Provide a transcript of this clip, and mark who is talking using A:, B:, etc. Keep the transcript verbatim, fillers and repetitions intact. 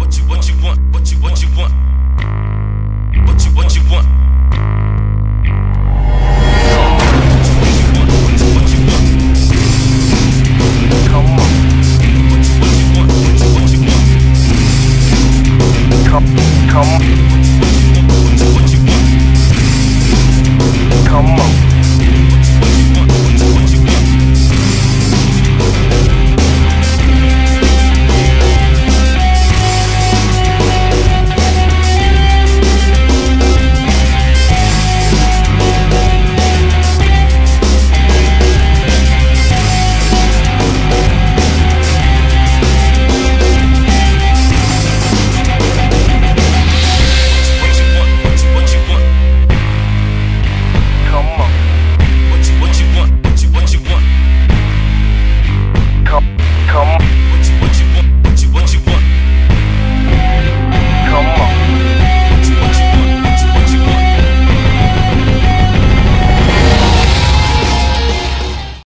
A: What you what you want? What you what you want? What you what you want? Come on. What you what you want? What you what you want? Come come. What you what you want? What you what you want? Come on.